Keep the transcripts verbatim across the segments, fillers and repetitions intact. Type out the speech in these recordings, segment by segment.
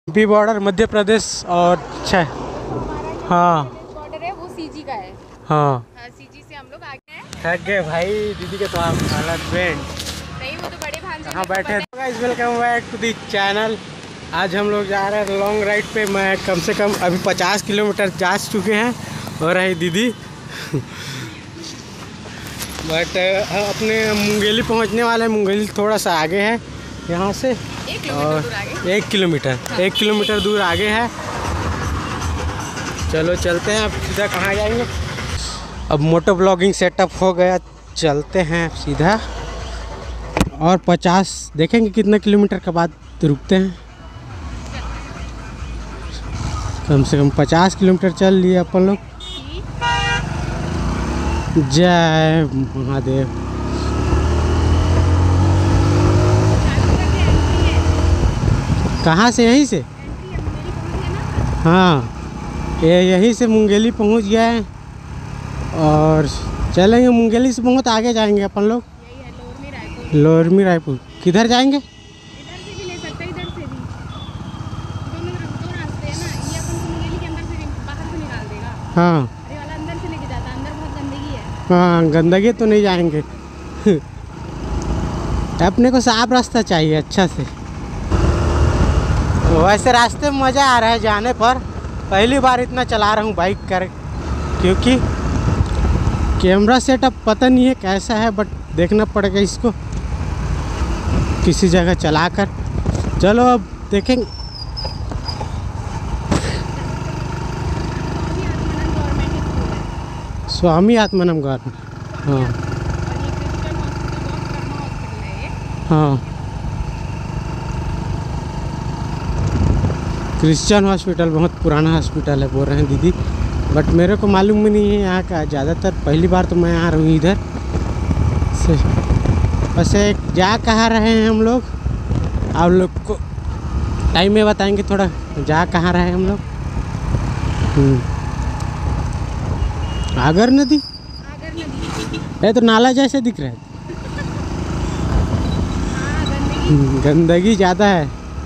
UP border Madhya Pradesh और छः। हाँ बॉर्डर है वो सीजी का है। हाँ सीजी से हम लोग आगे हैं। थक गए भाई, दीदी के तो आप हालत बैंड नहीं वो तो बड़े भांजे कहाँ बैठे। Guys welcome back to the channel. आज हम लोग जा रहे हैं लॉन्ग राइड पे। मैं कम से कम अभी पचास किलोमीटर जा चुके हैं और रही दीदी बट हम अपने मुंगेली पहुंचने वाले हैं। मुंगेली थोड़ा सा आगे है यहाँ से, एक और किलोमीटर एक किलोमीटर हाँ। एक किलोमीटर दूर आगे है। चलो चलते हैं। अब सीधा कहाँ जाएंगे? अब मोटो ब्लॉगिंग सेटअप हो गया, चलते हैं सीधा। और पचास देखेंगे कितने किलोमीटर के बाद रुकते हैं। कम से कम पचास किलोमीटर चल लिए अपन लोग। जय महादेव। कहाँ से? यहीं से? हाँ ये यहीं से मुंगेली पहुँच गया है और चलेंगे। मुंगेली से बहुत आगे जाएंगे अपन लोग। लोरमी रायपुर। किधर जाएंगे? इधर से भी ले सकते हैं, इधर से भी। दोनों दो रास्ते हैं ना। ये अपन को मुंगेली के अंदर से बाहर से निकाल देगा। हाँ अरे वाला अंदर से लेके जाता है, अंदर बहुत गंदगी है। हाँ गंदगी तो नहीं जाएंगे अपने को साफ रास्ता चाहिए अच्छा से। वैसे रास्ते में मज़ा आ रहा है जाने पर। पहली बार इतना चला रहा हूँ बाइक कर, क्योंकि कैमरा सेटअप पता नहीं है कैसा है, बट देखना पड़ेगा इसको किसी जगह चलाकर। चलो अब देखेंगे। स्वामी आत्मानंद गवर्नमेंट। हाँ हाँ क्रिश्चियन हॉस्पिटल बहुत पुराना हॉस्पिटल है बोल रहे हैं दीदी, बट मेरे को मालूम भी नहीं है यहाँ का ज़्यादातर। पहली बार तो मैं आ रहा हूँ इधर से। वैसे जा कहाँ रहे हैं हम लोग, आप लोग को टाइम में बताएंगे थोड़ा। जा कहाँ रहे हैं हम लोग? आगर नदी। आगर नदी ये तो नाला जैसे दिख रहा है। हाँ, गंदगी गंदगी ज़्यादा है।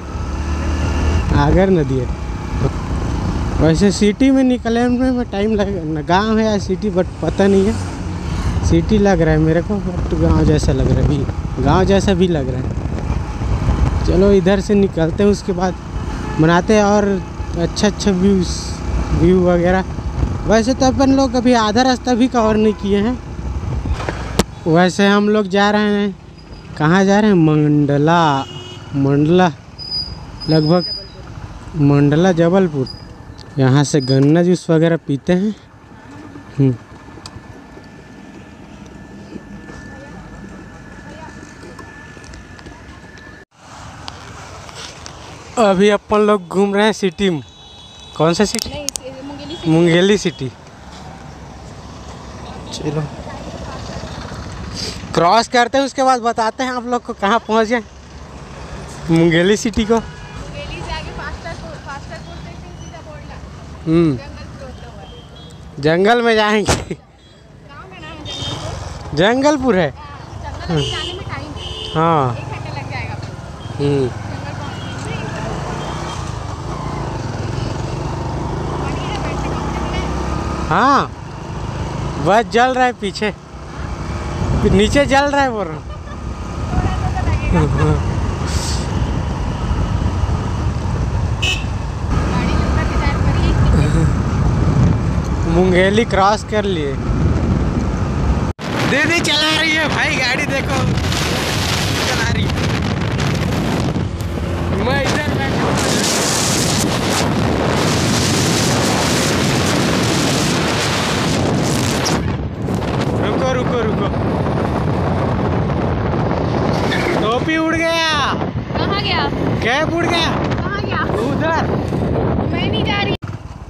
आगर नदी है। वैसे सिटी में निकलने में टाइम लगेगा। गांव है या सिटी बट पता नहीं है। सिटी लग रहा है मेरे को, बट गांव जैसा लग रहा है भी। गांव जैसा भी लग रहा है। चलो इधर से निकलते हैं, उसके बाद बनाते हैं और अच्छा अच्छा व्यूज व्यू वगैरह। वैसे तो अपन लोग अभी आधा रास्ता भी कवर नहीं किए हैं। वैसे हम लोग जा रहे हैं, कहाँ जा रहे हैं? मंडला। मंडला लगभग मंडला जबलपुर। यहाँ से गन्ना जूस वगैरह पीते हैं। अभी अपन लोग घूम रहे हैं सिटी में। कौन सा सिटी? नहीं, मुंगेली सिटी। मुंगेली सिटी। चलो क्रॉस करते हैं, उसके बाद बताते हैं आप लोग को कहाँ पहुँच गए। मुंगेली सिटी को मुंगेली से आगे फास्टर कोर्ट, फास्टर कोर्ट से फिर सीधा बोर्डला। हम्म जंगल से होता हुआ है। जंगल में जाएंगे। गांव का नाम है जंगलपुर। जंगलपुर है। जंगल में जाने में टाइम है। हाँ एक घंटा लग जाएगा आपको हम्म जंगल पहुंचने में। हाँ बस जल रहा है पीछे, नीचे जल रहा है बोल रहा हूँ। मुंगेली क्रॉस कर लिए। दीदी चला रही है भाई गाड़ी, देखो चला रही है। मैं इधर बैठा हूँ। रुको रुको रुको, टोपी उड़ गया। कहाँ गया? कैप उड़ गया। कहाँ गया? उधर। मैं नहीं जा रही।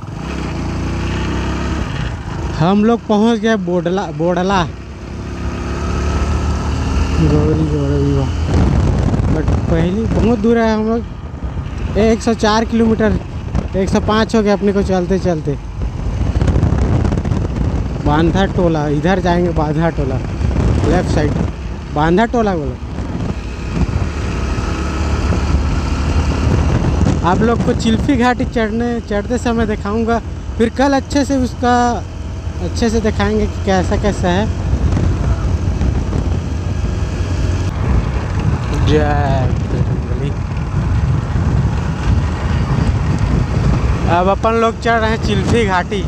हम लोग पहुंच गए बोडला। बोडला गौरी गौरी बट पहली बहुत दूर है। हम लोग एक सौ चार किलोमीटर एक सौ पाँच हो गया अपने को चलते चलते। बांधा टोला इधर जाएंगे। बांधा टोला लेफ्ट साइड। बांधा टोला बोलो। आप लोग को चिल्फी घाटी चढ़ने चढ़ते समय दिखाऊंगा, फिर कल अच्छे से उसका अच्छे से दिखाएंगे कि कैसा कैसा है। जय बजरंगबली। अब अपन लोग चढ़ रहे हैं चिल्फी घाटी।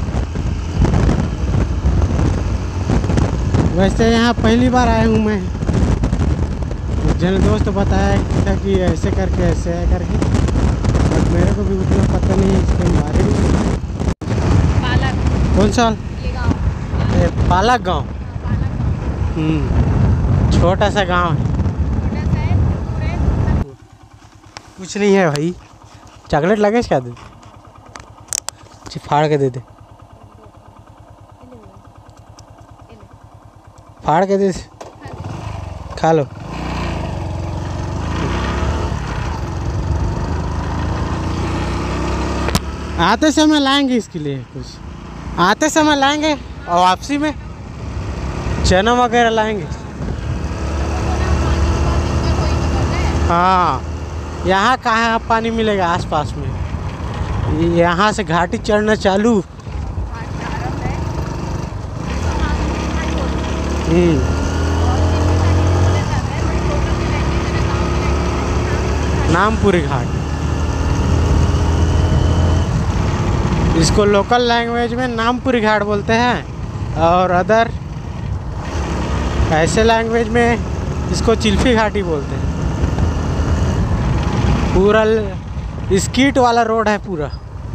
वैसे यहाँ पहली बार आया हूँ मैं। जन दोस्त बताया था कि ऐसे करके ऐसे है करके, बट मेरे को भी उतना पता नहीं है इसके बारे में। पालक। कौन सा? ये गाँव। पालक गाँव। हम्म, छोटा सा गांव है। छोटा सा है, पूरे कुछ नहीं है भाई। चॉकलेट लगे क्या दे? फाड़ के दे दे, फाड़ के दे, खा लो। आते समय लाएंगे इसके लिए कुछ, आते समय लाएंगे और वापसी में चना वगैरह लाएंगे। हाँ, यहाँ कहाँ पानी मिलेगा आसपास में? यहाँ से घाटी चढ़ना चालू। हम्म, नामपुरी घाट, इसको लोकल लैंग्वेज में नामपुरी घाट बोलते हैं, और अदर ऐसे लैंग्वेज में इसको चिल्फी घाटी बोलते हैं। पूरा स्कीट वाला रोड है पूरा।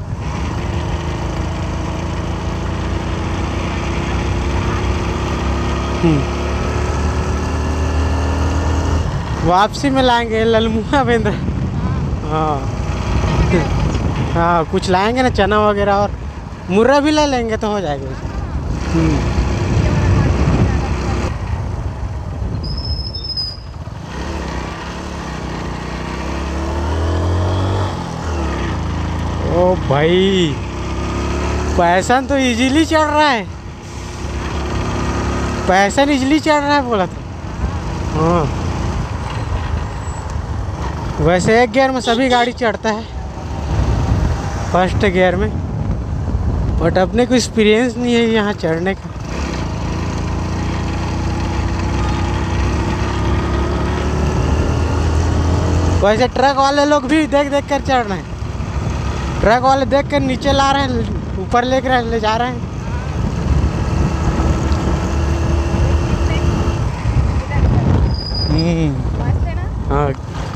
वापसी में लाएंगे ललमुआ बेंद्रा। हाँ हाँ, कुछ लाएंगे ना, चना वगैरह और मुर्रा भी ले लेंगे तो हो जाएगा। हम्म, ओ भाई, पैसन तो इजीली चढ़ रहा है, पैसन इजीली चढ़ रहा है बोला था। हाँ, वैसे एक गियर में सभी गाड़ी चढ़ता है, फर्स्ट गियर में, बट अपने को एक्सपीरियंस नहीं है यहाँ चढ़ने का। वैसे ट्रक वाले लोग भी देख देख कर चढ़ रहे हैं, ट्रक वाले देख कर नीचे ला रहे हैं, ऊपर ले कर ले जा रहे हैं। हाँ,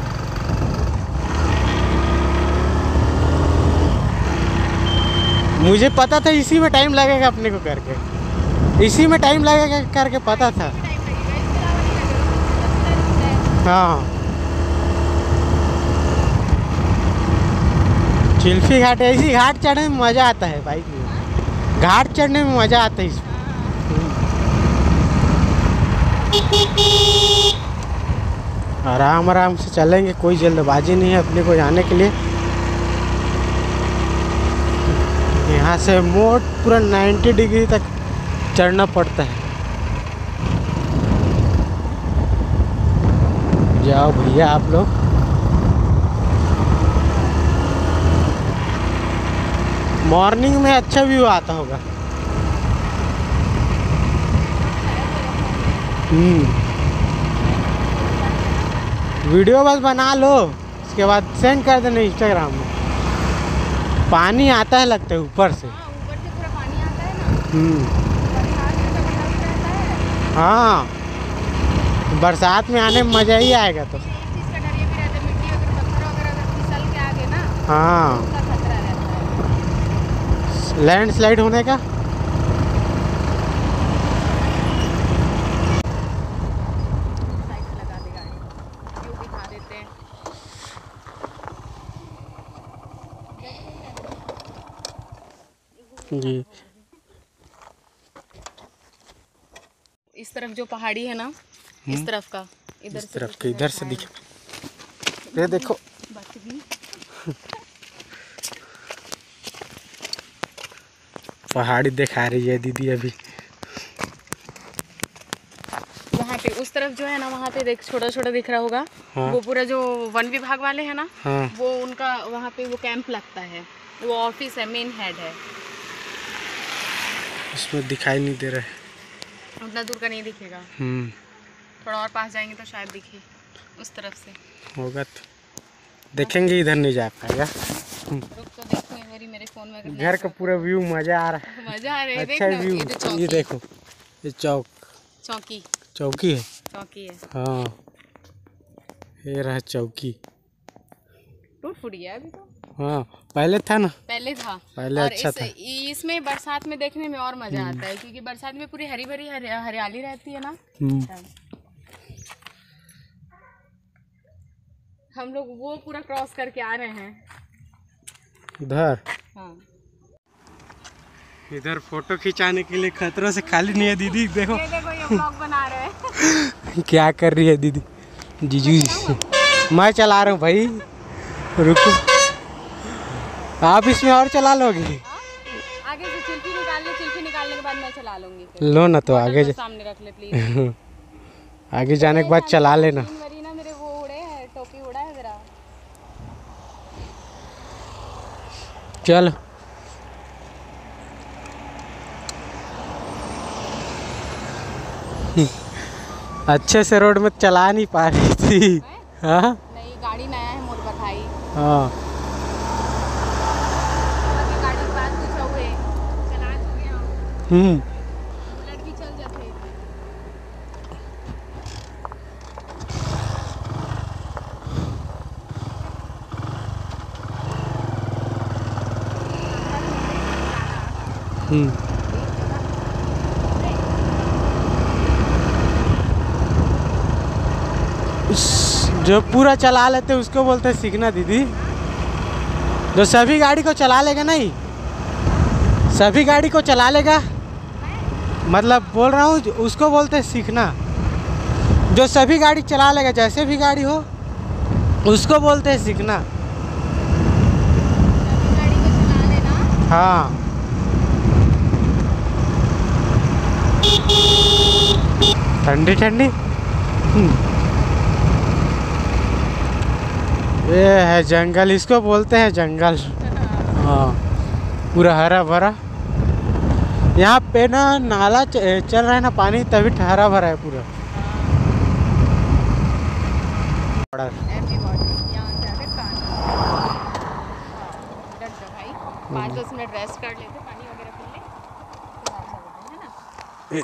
मुझे पता था इसी में टाइम लगेगा अपने को करके, इसी में टाइम लगेगा करके पता था। हाँ, चिल्फी घाट, ऐसी घाट चढ़ने में मज़ा आता है बाइक में, घाट चढ़ने में मज़ा आता है इसमें। आराम आराम से चलेंगे, कोई जल्दबाजी नहीं है अपने को जाने के लिए। यहाँ से मोड़ पूरा नब्बे डिग्री तक चढ़ना पड़ता है। जाओ भैया आप लोग। मॉर्निंग में अच्छा व्यू आता होगा। हम्म, वीडियो बस बना लो, उसके बाद सेंड कर देना इंस्टाग्राम में। पानी आता है लगता है ऊपर से। हाँ, ऊपर से पूरा पानी आता है ना। हम्म, बरसात में तो बड़ा रहता है। हाँ, बरसात में आने में मज़ा ही आएगा। तो एक चीज़ का डर ये भी रहता है, मिट्टी अगर पत्थर वगैरह अगर फिसल के आगे ना, हाँ, उसका खतरा रहता है। लैंडस्लाइड होने का। साइड से लगा दे गाड़ी, व्यू दिखा देते हैं। जी, इस तरफ जो पहाड़ी है ना, इस तरफ का, इधर इस तरफ के इधर से दिख, ये देखो बच गई। पहाड़ी दिखा रही है दीदी अभी। वहाँ पे उस तरफ जो है ना वहाँ पे देख छोटा छोटा दिख रहा होगा। हाँ। वो पूरा जो वन विभाग वाले हैं ना, हाँ। वो उनका वहाँ पे वो कैंप लगता है, वो ऑफिस है, मेन हेड है। इसमें दिखाई नहीं दे रहा है, उतना दूर का नहीं दिखेगा। हम्म थोड़ा और पास जाएंगे तो शायद दिखे उस तरफ से होगा तो देखेंगे, इधर नहीं जा पाएगा। रुक तो देखो, एक बारी मेरे फोन में घर का पूरा व्यू मजा आ रहा है, मजा आ रहा है। अच्छा व्यू। ये देखो, ये चौक चौकी चौकी है, चौकी है। हाँ ये रहा चौकी। टूट फूट गया अभी तो, हाँ पहले था ना, पहले था पहले और अच्छा इस, था। इसमें बरसात में देखने में और मजा आता है, क्योंकि बरसात में पूरी हरी भरी हरियाली रहती है ना। हम्म। हम लोग वो पूरा क्रॉस करके आ रहे हैं इधर। हाँ। इधर फोटो खिंचाने के लिए खतरों से खाली नहीं है दीदी। देखो ये देखो, ये व्लॉग बना रहे हैं। क्या कर रही है दीदी? जीजू मैं चला रहा हूँ भाई, रुको आप इसमें और चला लोगे। आगे से चिल्फी निकाल ले, चिल्फी निकालने के बाद मैं चला लूंगी फिर। लो ना तो आगे जा... सामने रख ले प्लीज। आगे जाने के बाद चला लेना। ना मेरे वो उड़े है, टोपी उड़ा है जरा। चल अच्छे से रोड में चला नहीं पा रही थी। हाँ नहीं, गाड़ी नया है मोर बधाई। हाँ गाड़ी के बाद कुछ हुए चला चुके हम, हम्म बुलेट भी चल जाते। हम्म जो पूरा चला लेते उसको बोलते हैं सीखना दीदी। जो सभी गाड़ी को चला लेगा, नहीं सभी गाड़ी को चला लेगा, मतलब बोल रहा हूँ उसको बोलते हैं सीखना। जो सभी गाड़ी चला लेगा, जैसे भी गाड़ी हो उसको बोलते हैं सीखना। गाड़ी को चला लेना। हाँ ठंडी ठंडी। ये है जंगल, इसको बोलते हैं जंगल। हाँ पूरा हरा भरा। यहाँ पे ना नाला चल रहा है ना, पानी तभी हरा भरा है पूरा। पाँच दस मिनट रेस्ट कर लेते, पानी वगैरह पी ले, फिर अच्छा होता है ना।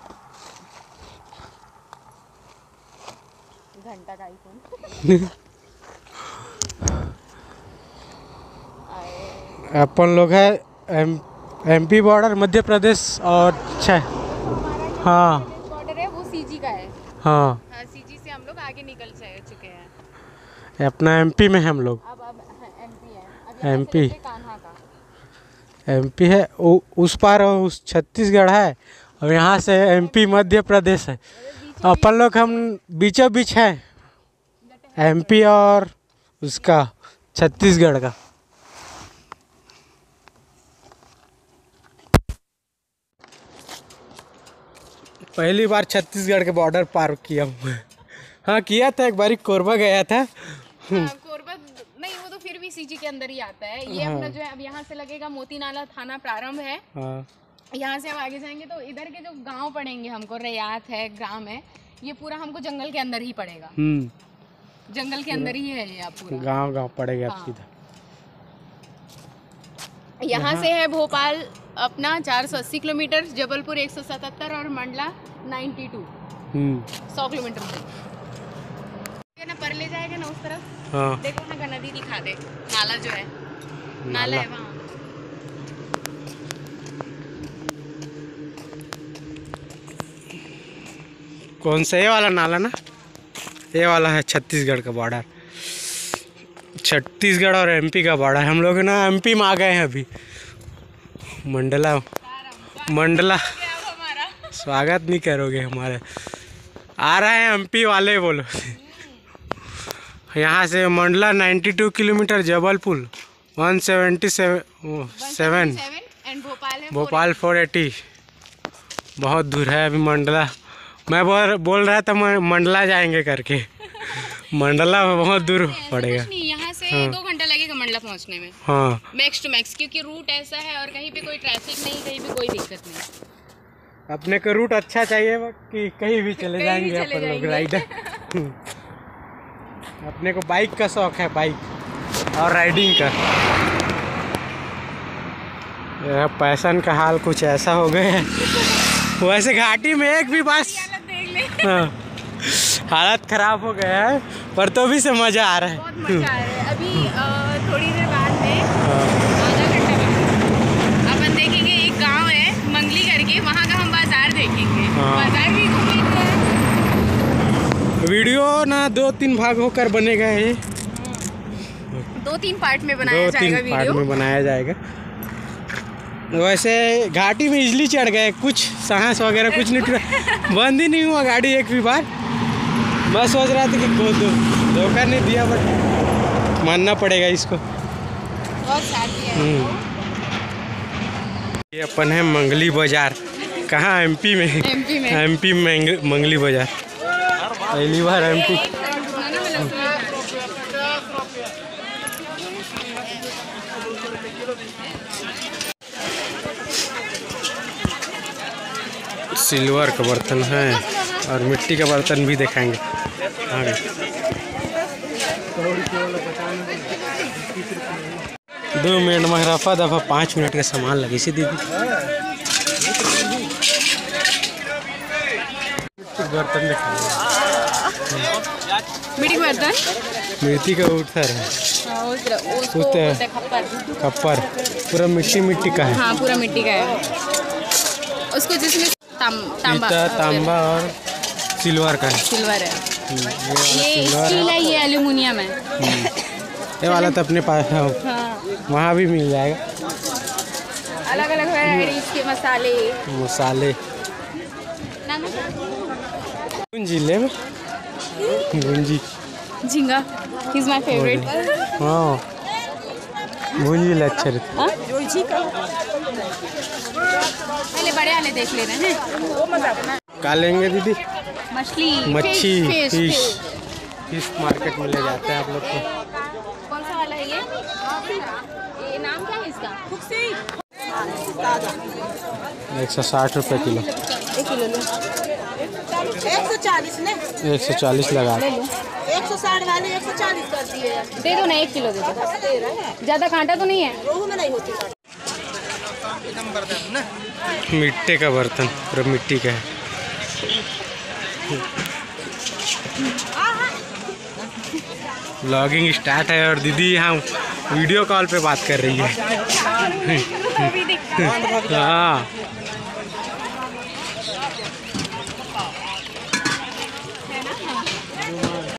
घंटा का आईफोन। अपन लोग है M MP border, Madhya Pradesh और छः। हाँ बॉर्डर है वो सीजी का है। हाँ हाँ, सीजी से हम लोग आगे निकल चुके हैं। अपना एमपी में हम लोग। अब अब एमपी है, अब एमपी कान्हा का एमपी है, उ, उस पार उस छत्तीसगढ़ है, और यहाँ से एमपी मध्य प्रदेश है। अपन लोग हम बीचों बीच है, एमपी और उसका छत्तीसगढ़ का। पहली बार छत्तीसगढ़ के बॉर्डर पार किया हूँ। हाँ किया था एक बारी, कोरबा गया था। हाँ, कोरबा नहीं, वो तो फिर भी सीजी के अंदर ही आता है। ये हाँ। अपना जो है अब यहाँ से लगेगा मोती नाला थाना प्रारंभ है। हाँ यहाँ से हम आगे जाएंगे तो इधर के जो गांव पड़ेंगे हमको, रयात है, ग्राम है, ये पूरा हमको जंगल के अंदर ही पड़ेगा। हम्म जंगल के अंदर ही है ये अब पूरा गांव गांव पड़ेगा हाँ। सीधा। यहाँ से है भोपाल अपना चार सौ अस्सी किलोमीटर, जबलपुर एक सौ सतहत्तर और मंडला बानवे सौ किलोमीटर से ना पर ले जाएगा ना उस तरफ। हाँ देखो ना, नदी दिखा दे, नाला जो है, नाला है वहाँ। कौन सा? ये वाला नाला ना, ये वाला है छत्तीसगढ़ का बॉर्डर। छत्तीसगढ़ और एमपी का बॉर्डर। हम लोग ना एमपी में आ गए हैं अभी। मंडला मंडला स्वागत नहीं करोगे हमारे, आ रहे हैं एमपी वाले बोलो। यहाँ से मंडला बानवे किलोमीटर, जबलपुर एक सौ सतहत्तर, एंड भोपाल है भोपाल चार सौ अस्सी। बहुत दूर है अभी मंडला। मैं बोल बोल रहा था म- मंडला जाएंगे करके। मंडला बहुत दूर पड़ेगा। कुछ नहीं, यहाँ से हाँ। दो घंटा लगेगा मंडला पहुँचने में, हाँ मैक्स टू मैक्स, क्योंकि रूट ऐसा है और कहीं पे कोई ट्रैफिक नहीं, कहीं पे कोई दिक्कत नहीं। अपने को रूट अच्छा चाहिए कि कहीं भी चले कहीं भी जाएंगे चले अपन लोग जाएंगे। राइडर। अपने को बाइक का शौक है, बाइक और राइडिंग का। यह पैसन का हाल कुछ ऐसा हो गया है। वैसे घाटी में एक भी बस, देख ले, हाँ, हालत खराब हो गया है, पर तो भी से मज़ा आ रहा है। बहुत मजा आ रहा है। अभी अ, थोड़ी देर बाद में, आधा घंटा बाद अपन देखेंगे एक गांव है मंगली करके, वहाँ का हम बाजार देखेंगे। हाँ। बाजार भी घूमेंगे। वीडियो ना दो तीन भाग होकर बनेगा ये, दो तीन पार्ट में बनाया दो जाएगा तीन पार्ट वीडियो। में बनाया जाएगा। वैसे घाटी में इजली चढ़ गए, कुछ सांस वगैरह कुछ नहीं टूटा, बंद ही नहीं हुआ गाड़ी एक भी बार। मैं सोच रहा था कि को दो धोखा नहीं दिया, बट मानना पड़ेगा इसको। बहुत साथ दिया है। हम्म। ये अपन है मंगली बाजार। कहाँ? एमपी में। एमपी में। एमपी में मंगली बाजार, पहली बार एमपी। सिल्वर का बर्तन है और मिट्टी का बर्तन भी दिखाएंगे आगे। दो मिनट में रफा दफा पाँच मिनट का सामान लगी सी दीदी। बर्तन दिखाएंगे, मिट्टी का बर्तन, मिट्टी का उठर है, हाँ, उस तरह- उसको उस तरह। बोलते हैं खप्पर। कप्पर पूरा मिट्टी मिट्टी का है। हाँ, पूरा मिट्टी का है। उसको जिसमें ताम, तांबा पीतल, तांबा और सिल्वर का है। सिल्वर है। ये वाला ये सिल्वर स्टील है। है, ये एल्यूमिनियम है। ये वाला तो अपने पास है, हाँ, वहाँ भी मिल जाएगा। अलग अलग वैरायटीज के मसाले। मसाले नाम गुंजी ले में गुंजी, झींगा इज माय फेवरेट। हाँ गुंजी ले अच्छे रहते। हाँ? पहले बड़े वाले देख ले रहे हैं। का लेंगे दीदी? मछली, मच्छी, fish, fish fish. Fish market में ले जाते हैं आप लोग को। कौन सा वाला है ये? ये नाम क्या है इसका? एक सौ साठ रुपये किलो। एक किलो लो। एक सौ चालीस ने एक सौ चालीस लगा। ले लो। एक सौ साठ वाले एक सौ चालीस कर दिए। दे दो ना, एक किलो दे दो। ज़्यादा कांटा तो नहीं है? रोहू में नहीं होती। मिट्टी का बर्तन, पूरा मिट्टी का है। व्लॉगिंग स्टार्ट है और दीदी यहाँ वीडियो कॉल पे बात कर रही है। हाँ